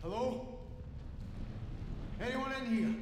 Hello? Anyone in here?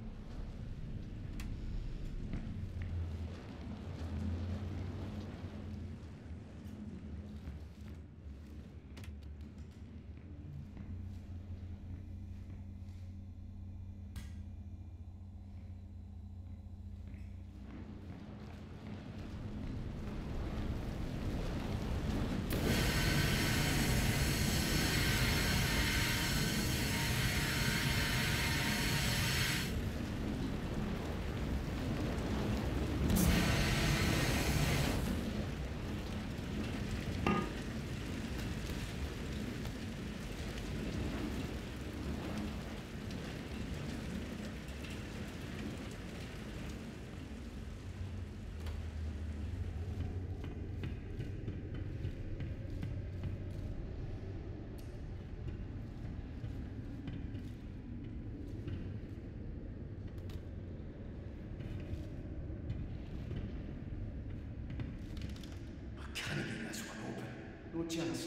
No chance.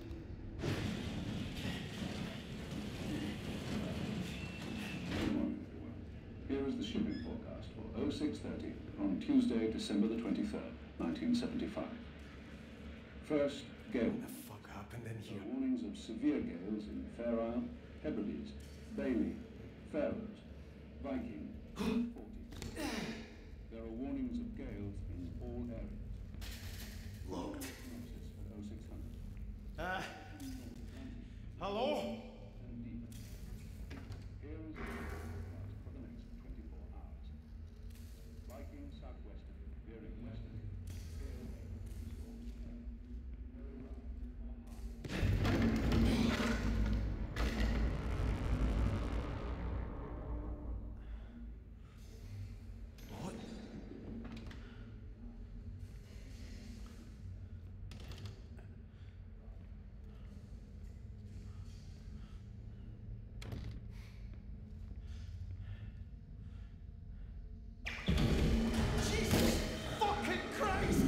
Here is the shipping forecast for 0630 on Tuesday, December the 23rd, 1975. First, gale. What the fuck happened in here? Warnings of severe gales in Fair Isle, Hebrides, Bailey, Faroes, Viking, 40s. There are warnings of gales in all areas. Locked. At 0600. Hello? And deeper. Here is the forecast for the next 24 hours. Viking southwesterly, veering westerly. What? Jesus fucking Christ!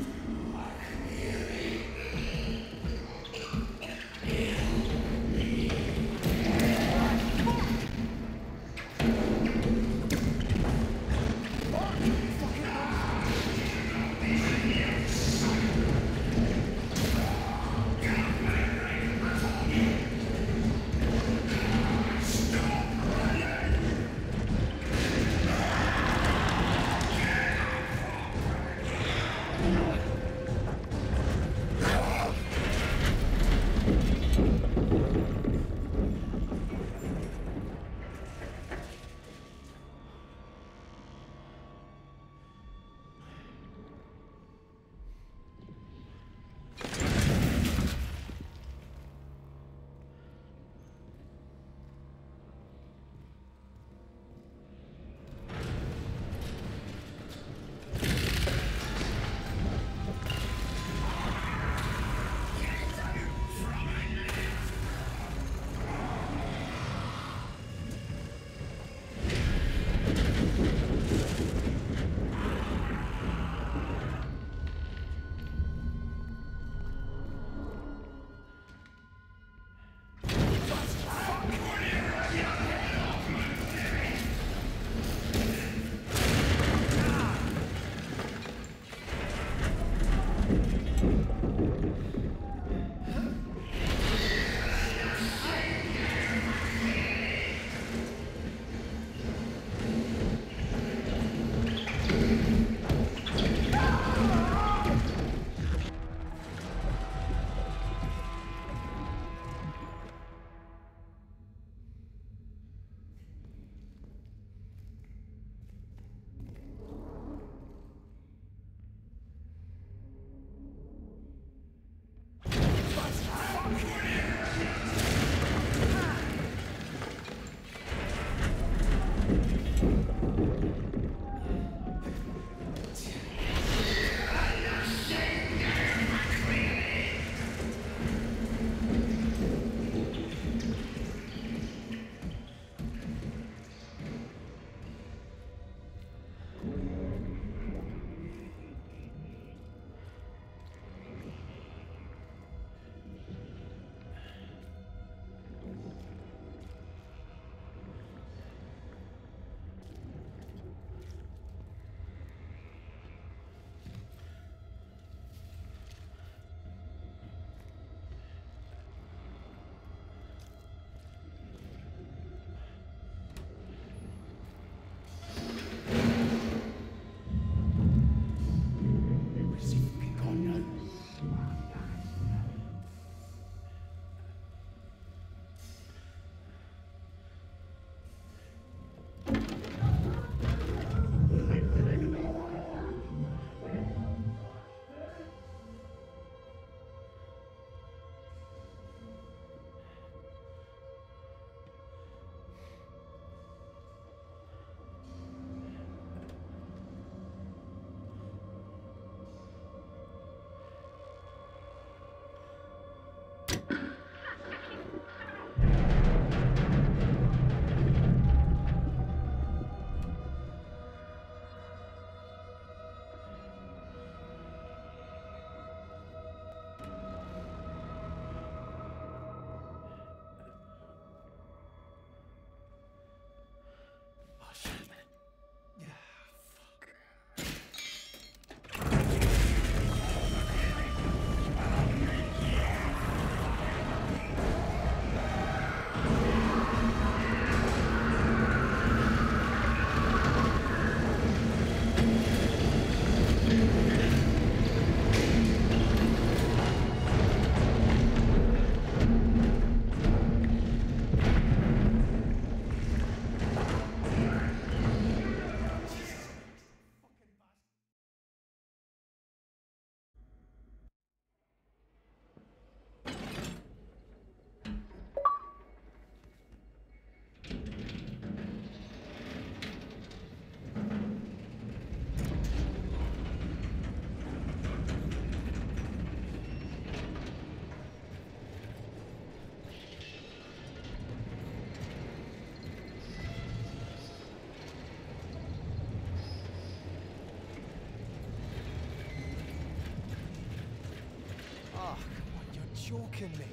Oh, come on, you're joking me.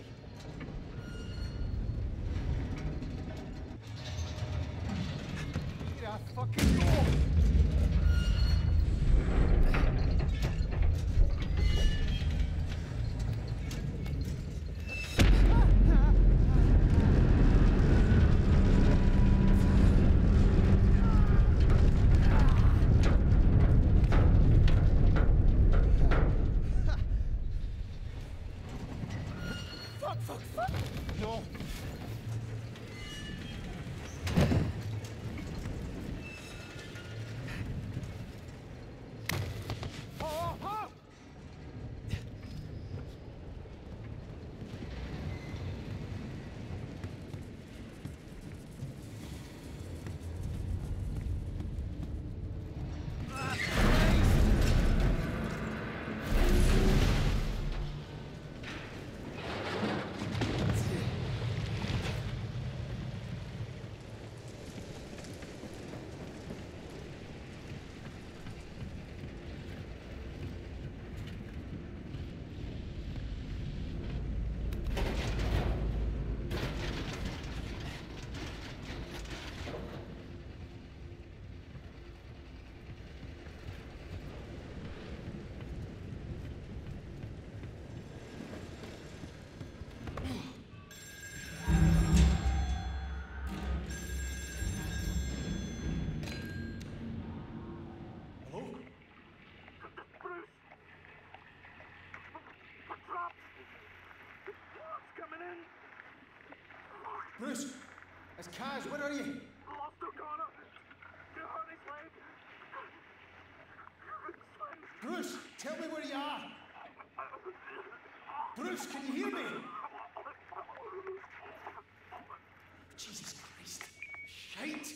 Get a fucking door! Fuck! No! Oh! Bruce! It's Kaz, where are you? Lost O'Connor! You hurt his leg! Bruce, tell me where you are! Bruce, can you hear me? Jesus Christ! Shite!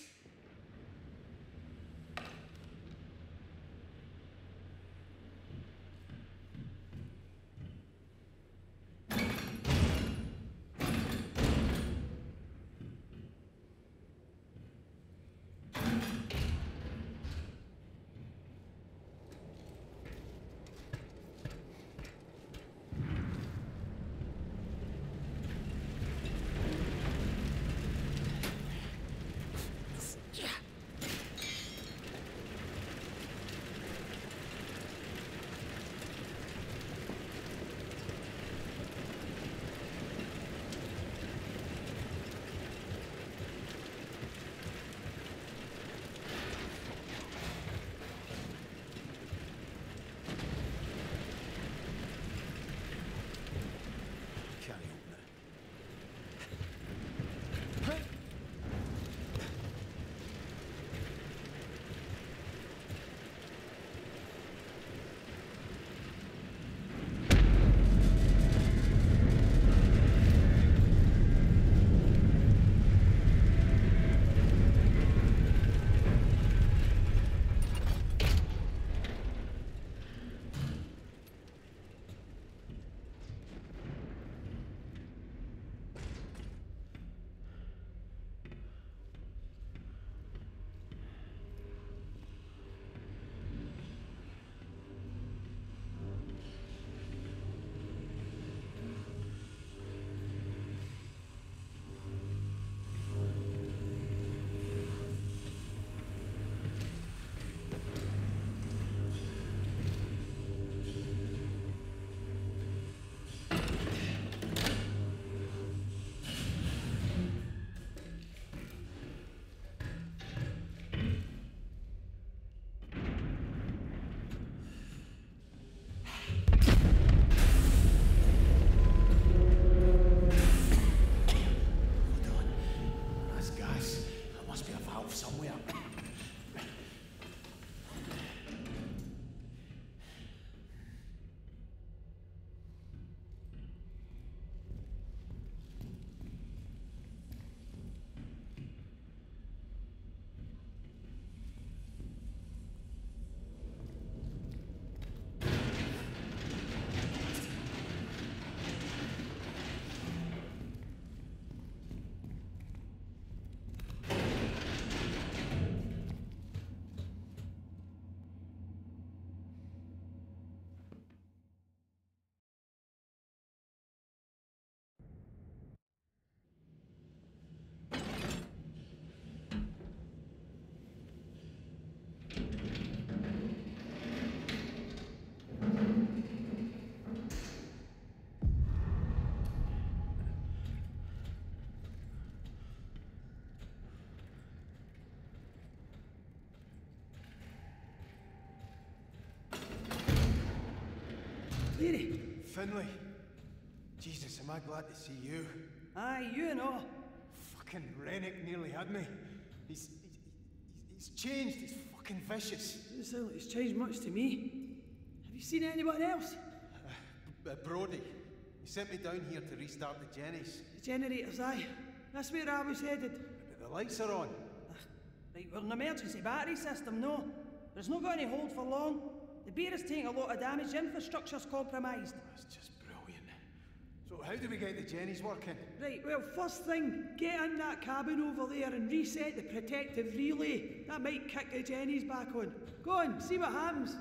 Cleary. Finlay. Jesus, am I glad to see you. Aye, you and all. Fucking Rennick nearly had me. He's changed. He's fucking vicious. Doesn't sound like it's changed much to me. Have you seen anyone else? Brody. He sent me down here to restart the Jennies. The generators, aye. That's where I was headed. But the lights are on. Right, we're an emergency battery system, no. There's not got any hold for long. The beer is taking a lot of damage, infrastructure's compromised. That's just brilliant. So how do we get the Jennies working? Right, well, first thing, get in that cabin over there and reset the protective relay. That might kick the Jennies back on. Go on, see what happens.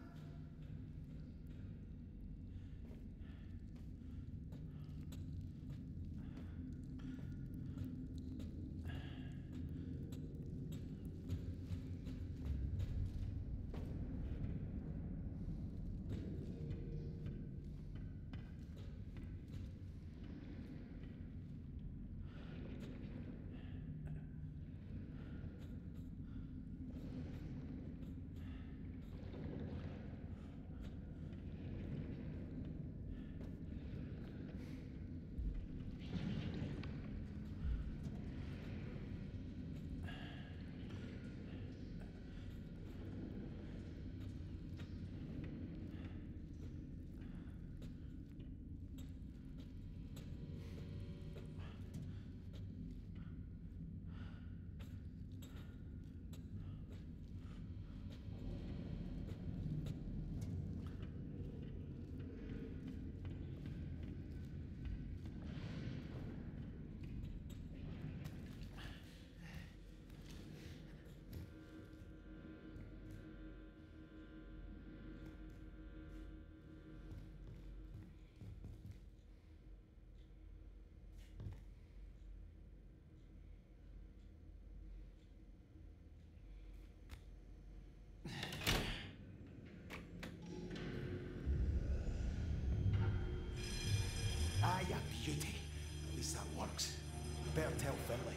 Ah, you beauty. At least that works. Better tell Finlay.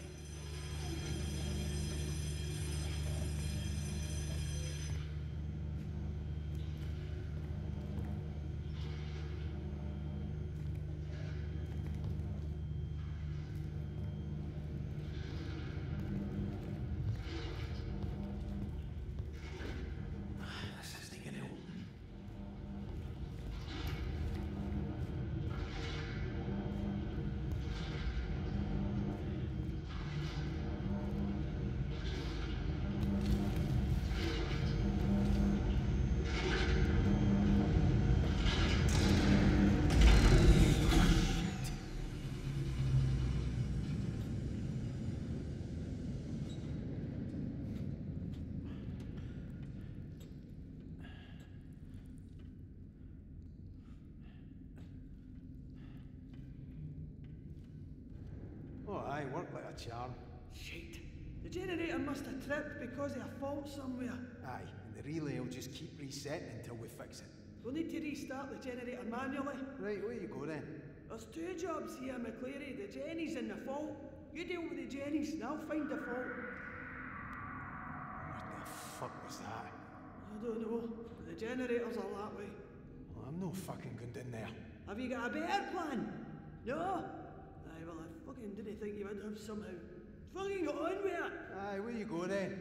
This isn't gonna open. Oh, aye, worked like a charm. Shit. The generator must have tripped because of a fault somewhere. Aye, and the relay will just keep resetting until we fix it. We'll need to restart the generator manually. Right, where you go then? There's two jobs here, McCleary. The Jennies and the fault. You deal with the Jennies and I'll find the fault. What the fuck was that? I don't know. The generators are that way. Well, I'm no fucking going down there. Have you got a better plan? No? Aye, well, I fucking didn't think you would have somehow. Fucking got on with it. Aye, where you go then?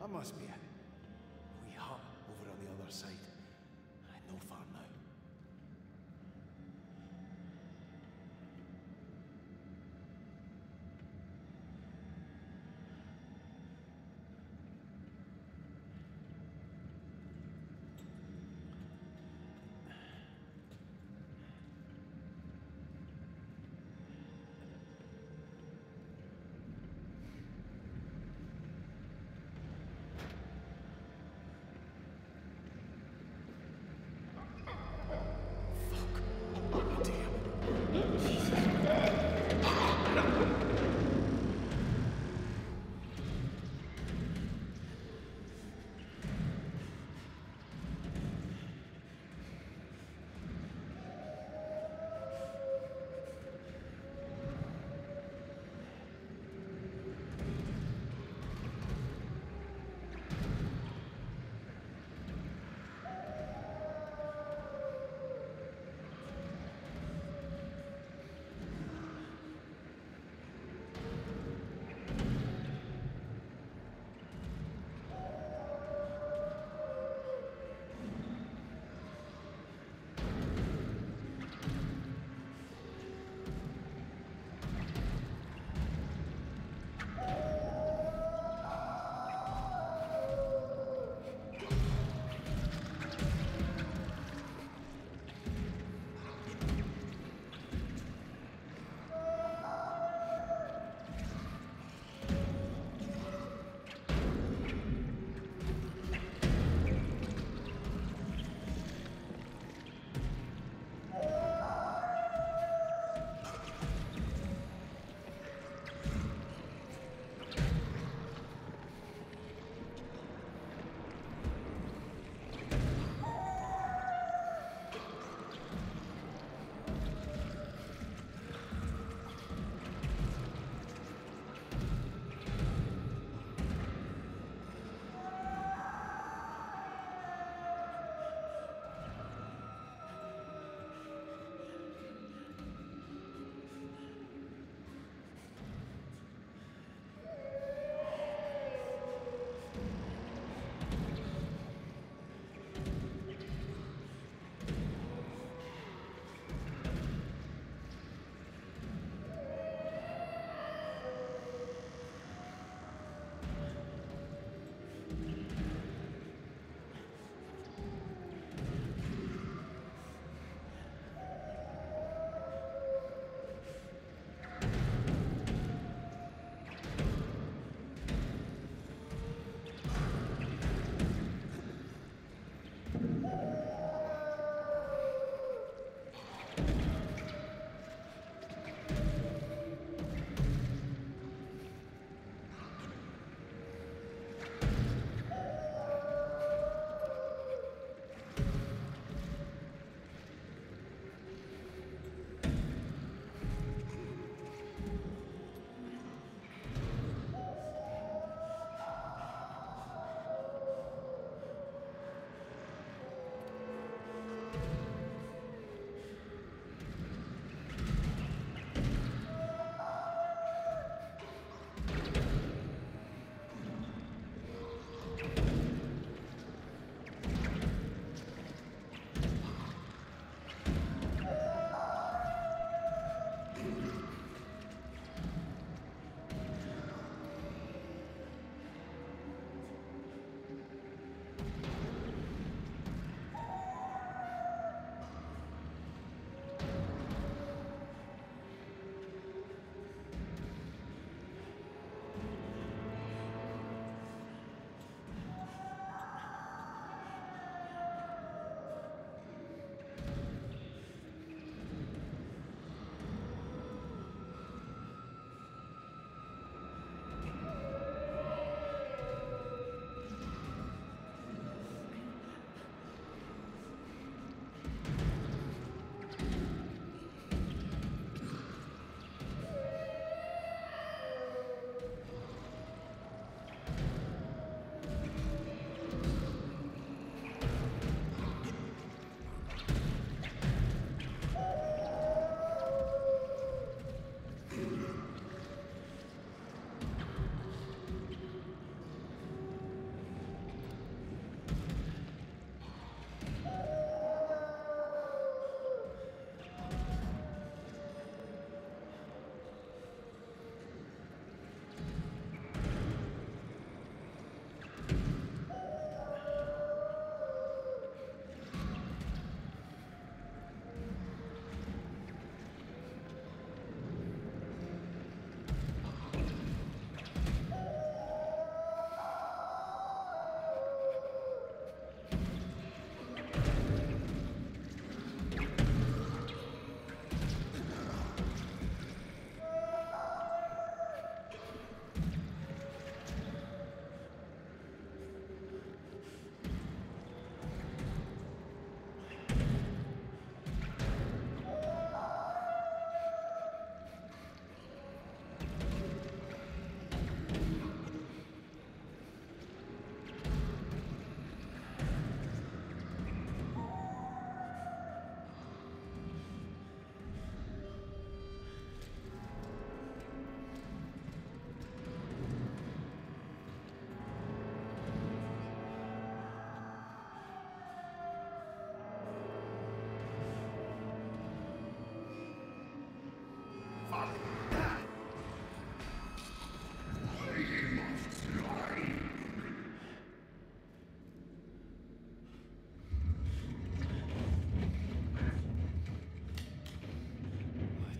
That must be it. A wee hut over on the other side. No far now.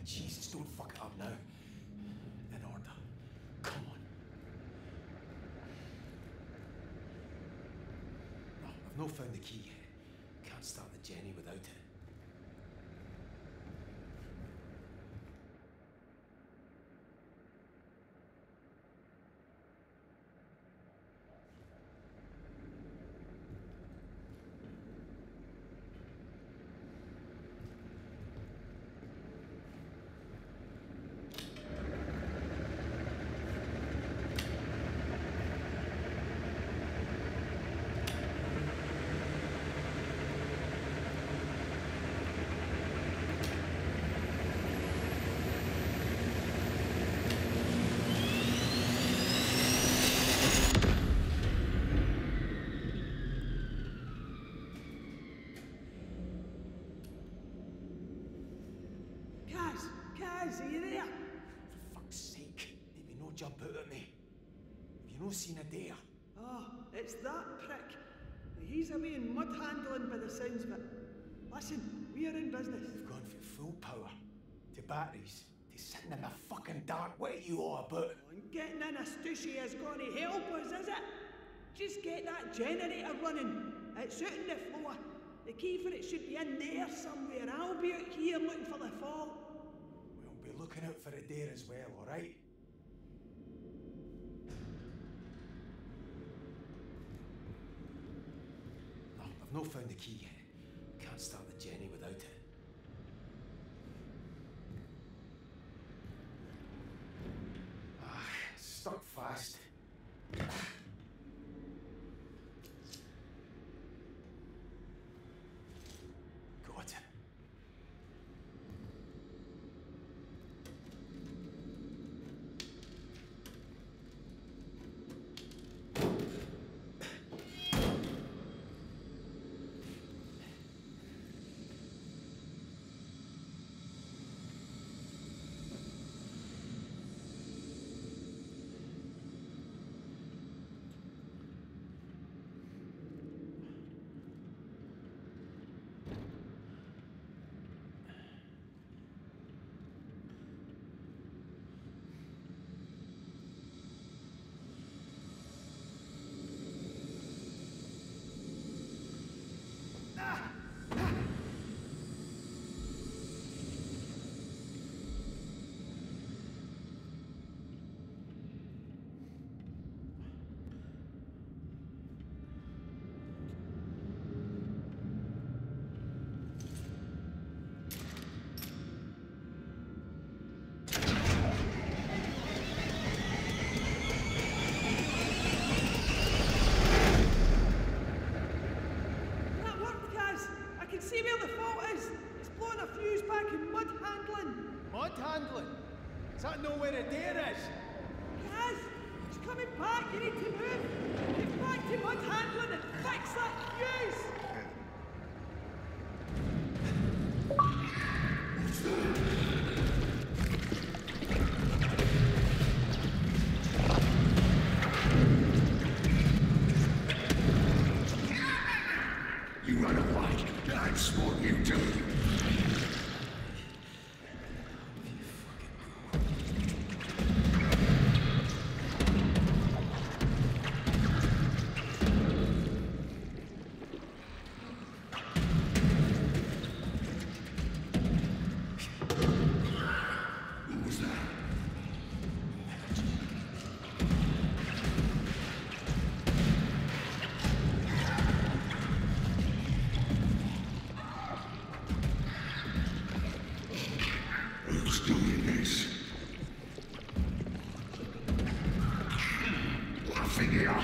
Jesus, don't fuck it up now. In order. Come on. No, I've not found the key yet. Can't start the Jenny without it. Kaz, are you there? For fuck's sake, maybe no jump out at me. Have you no seen a dare? Oh, it's that prick. He's away in mud handling by the sounds of it. Listen, we are in business. We've gone from full power to batteries to sitting in the fucking dark. What are you all about? And getting in a stushy is going to help us, is it? Just get that generator running. It's out on the floor. The key for it should be in there somewhere. I'll be out here looking for the fall. We'll be looking out for a dare as well, alright? No, I've not found the key yet. Can't start the Jenny without it. Stuck fast. Got it. See where the fault is. It's blowing a fuse back in mud handling. Mud handling? Is that not where a dare is? Kaz, it's coming back. You need to move. Get back to mud handling and fix that fuse. You run away. That's what you do. Who was that? Who's doing this? Nothing here.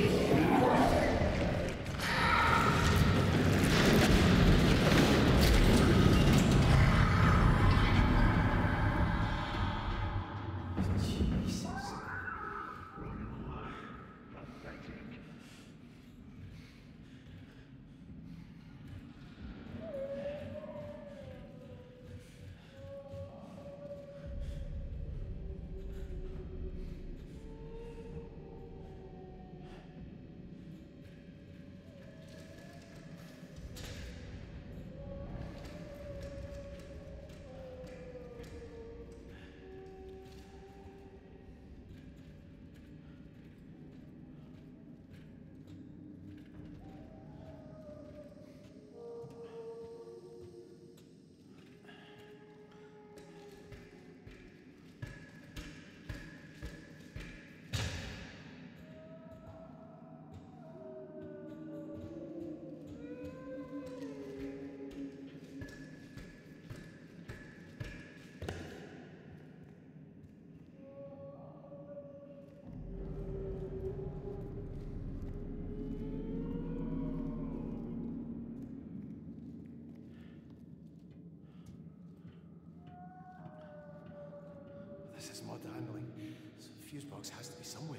This is mud handling. So the fuse box has to be somewhere.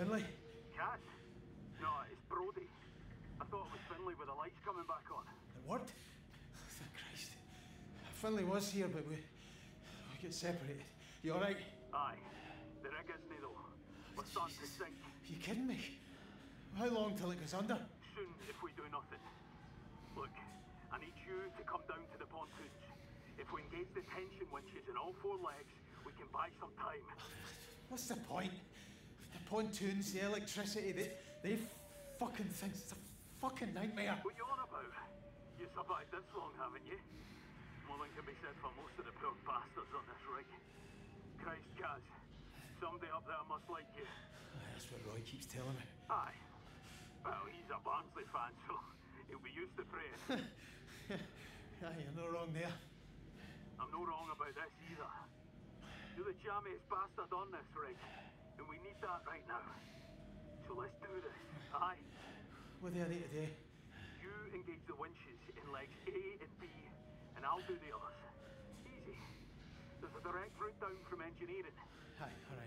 Finlay? Cat? No, it's Brody. I thought it was Finlay with the lights coming back on. It worked? Thank Christ. Finlay was here, but we got separated. You alright? Aye. The rig isn't though. We're starting to sink. You kidding me? How long till it goes under? Soon if we do nothing. Look, I need you to come down to the pontoons. If we engage the tension winches in all four legs, we can buy some time. What's the point? The pontoons, the electricity, they fucking things. It's a fucking nightmare. What you on about? You survived this long, haven't you? More than can be said for most of the poor bastards on this rig. Christ, Kaz. Somebody up there must like you. That's what Roy keeps telling me. Aye. Well, he's a Barnsley fan, so he'll be used to praying. Aye, you're no wrong there. I'm no wrong about this either. You're the jammiest bastard on this rig, and we need that right now. So let's do this, aye? What do I need to do? You engage the winches in legs A and B, and I'll do the others. Easy. There's a direct route down from engineering. Aye, alright.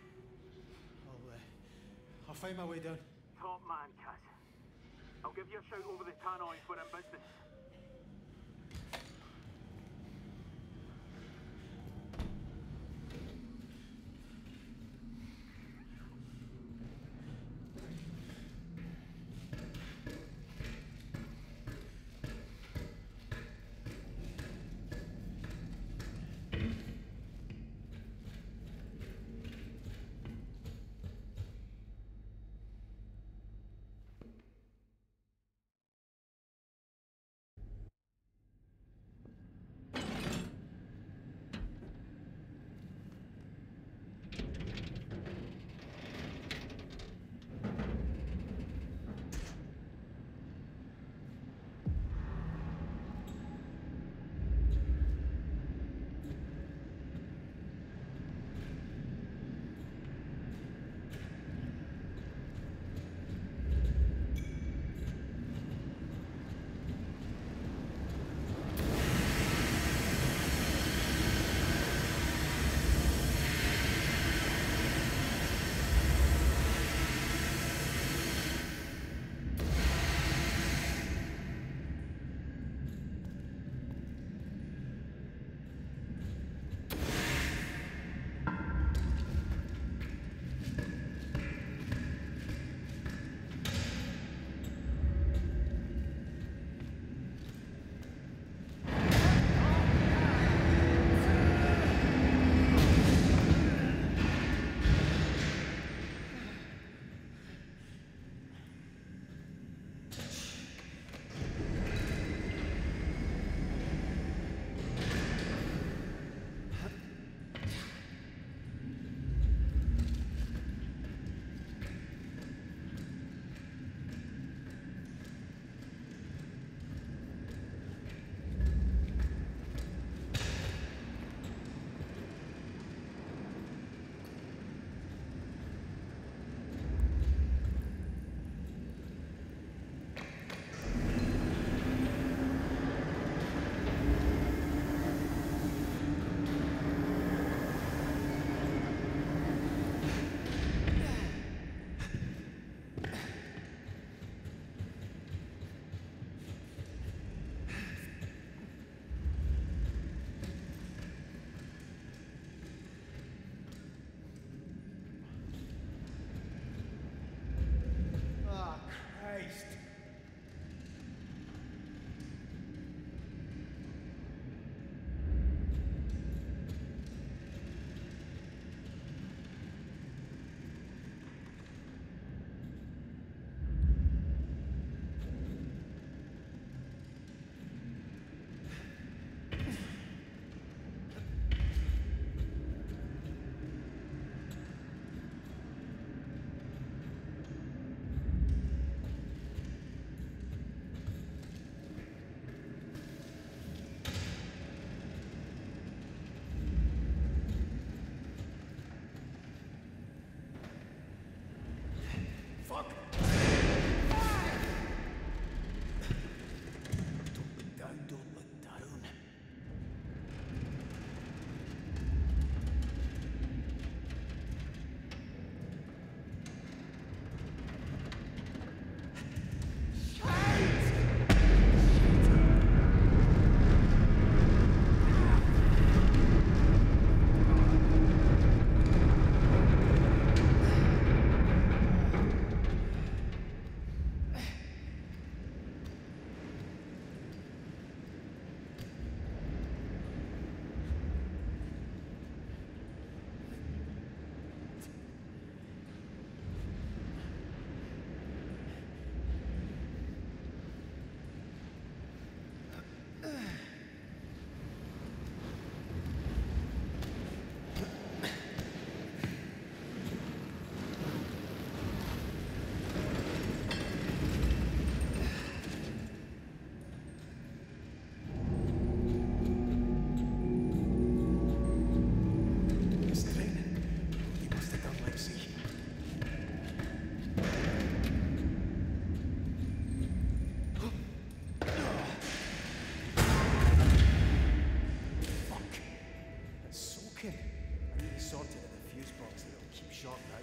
I'll find my way down. Top man, Kaz. I'll give you a shout over the tannoy if we're in business. sorted at the fuse box that it'll keep short now.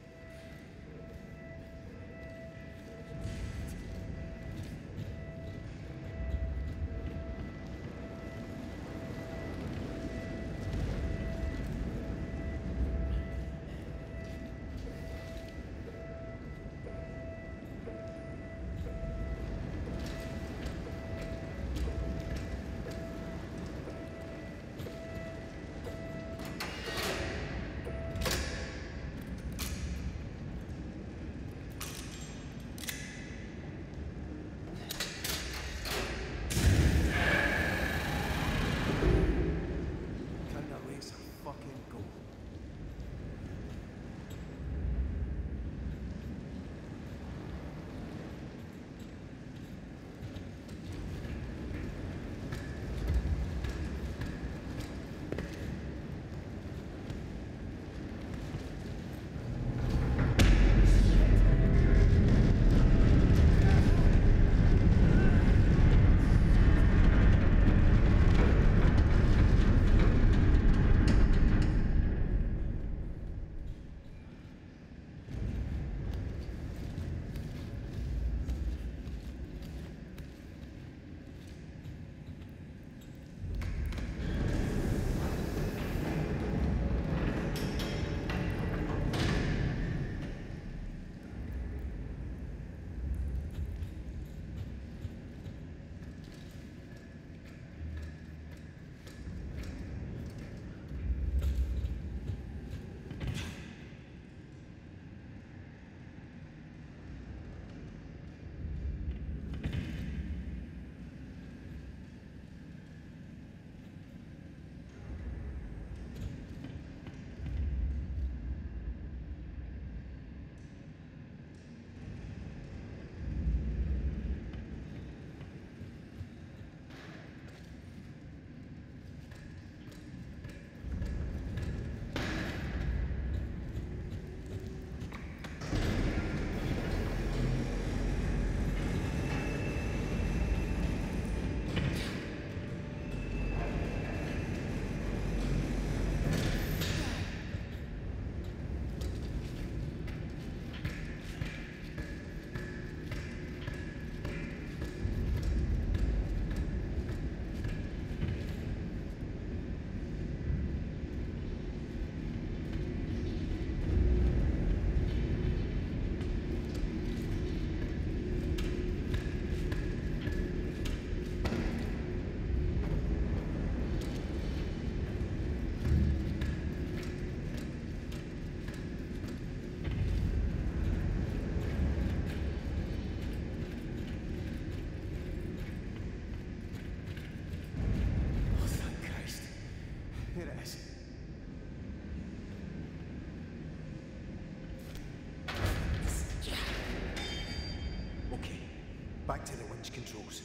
Back to the winch controls.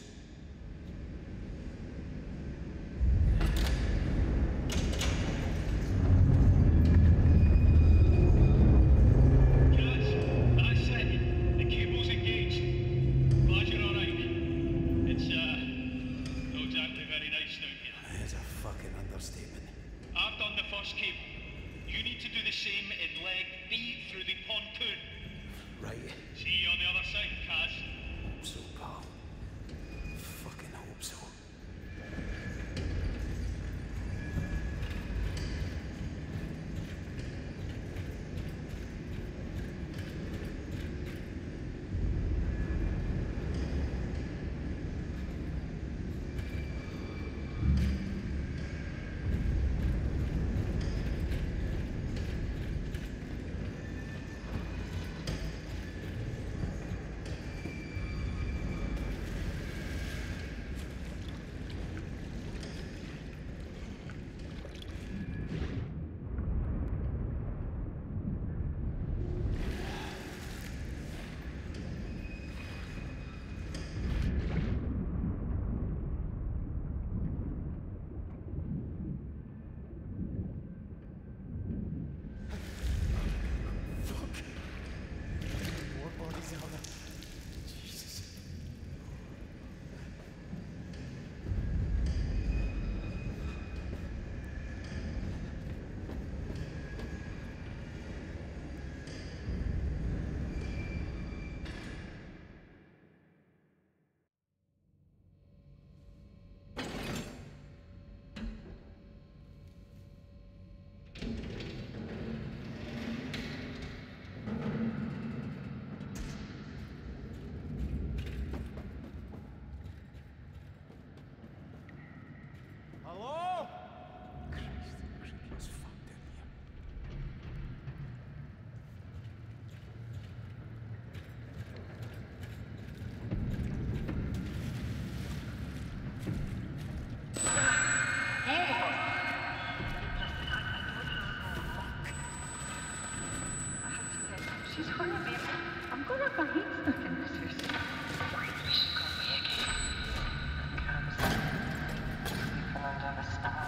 She's funny, baby. I'm gonna have my head stuck in this house. We should go away again. And sleep under the stars.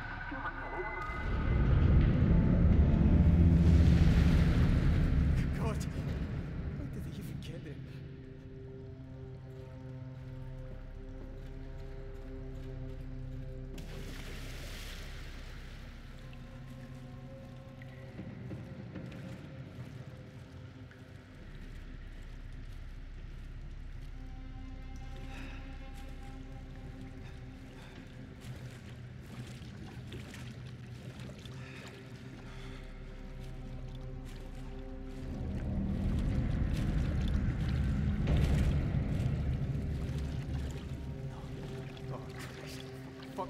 God, how did they even get there? Fuck.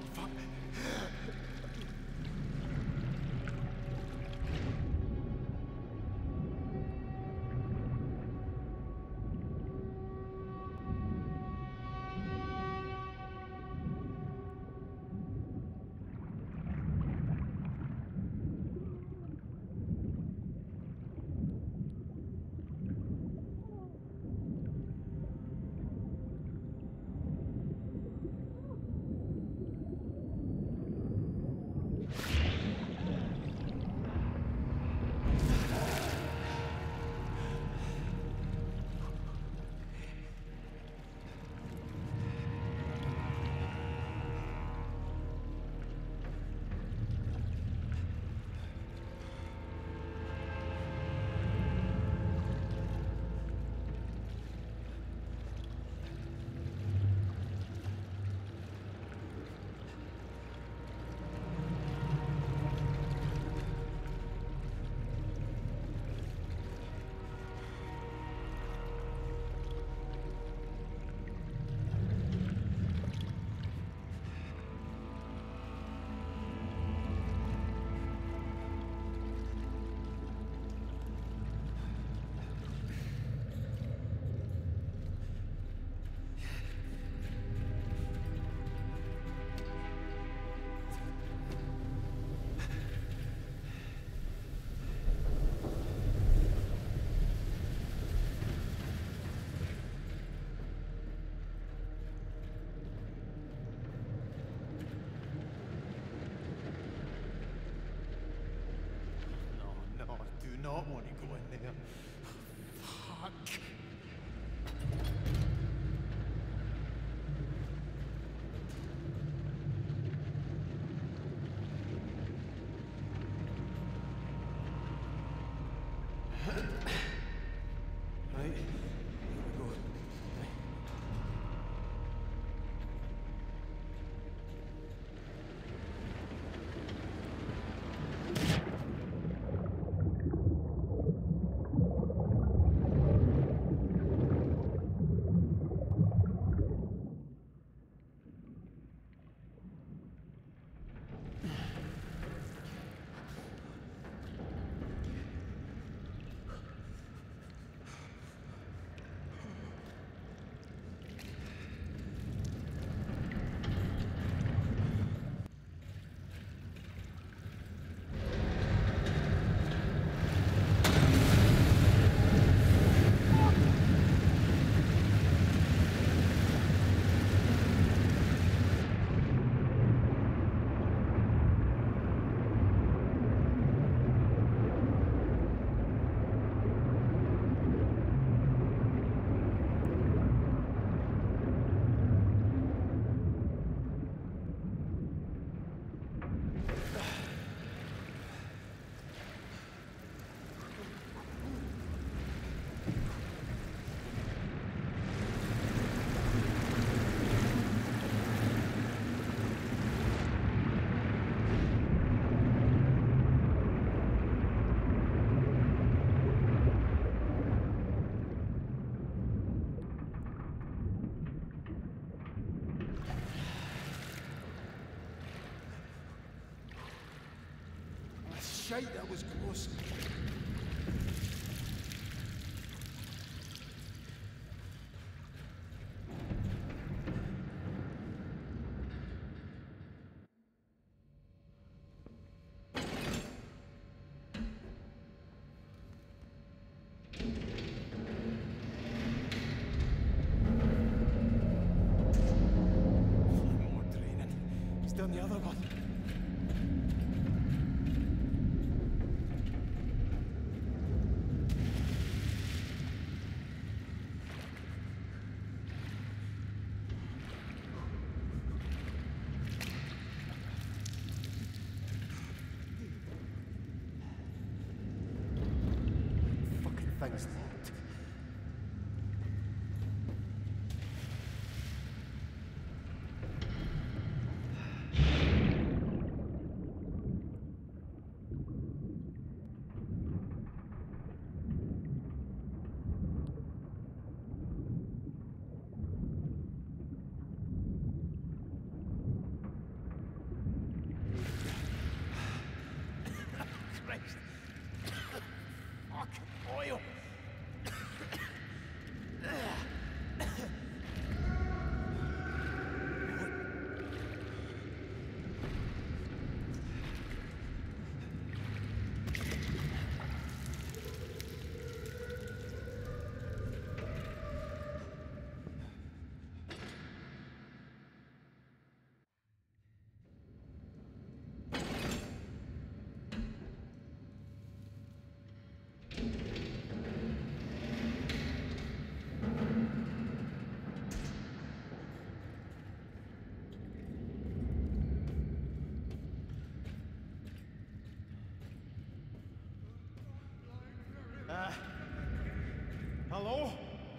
No, I do not want to go in there. Fuck. Right, here we go. Shite, that was close. the other one. Fucking thing's locked. Christ. Fucking oil. Hello?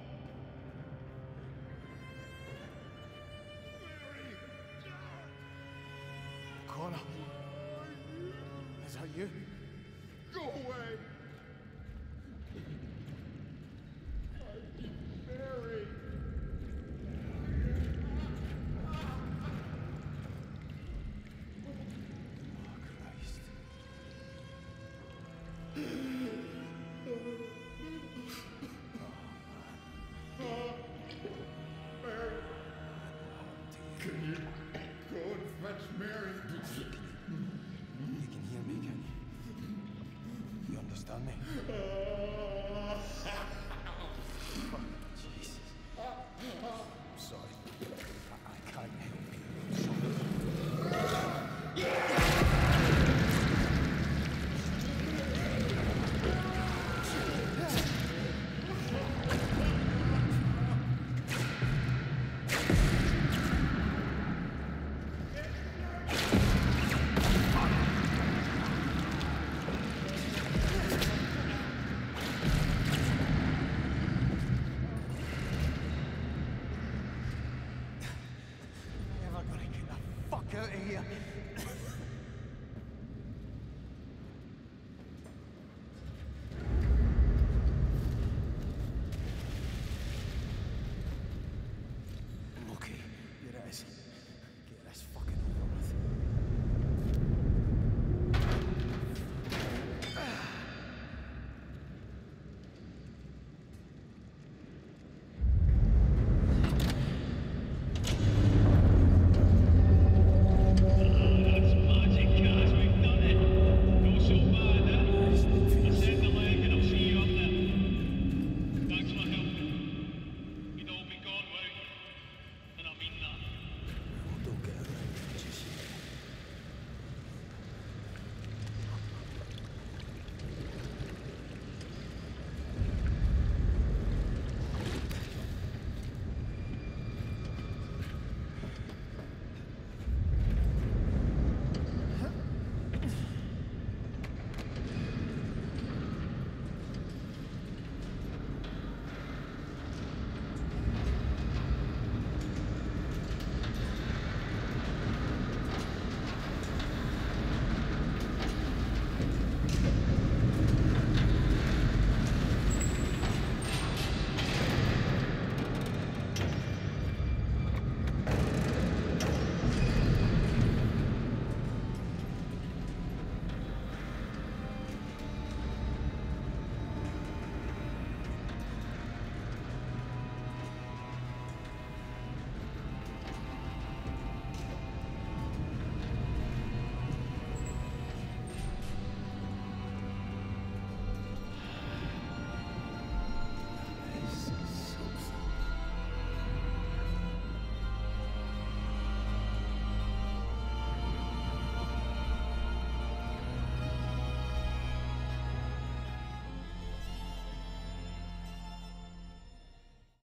Connor. Is that you? Go away! Mary! Oh, Christ. Mary! Can you go and fetch Mary? You can hear me, can you? You understand me? Oh, Jesus.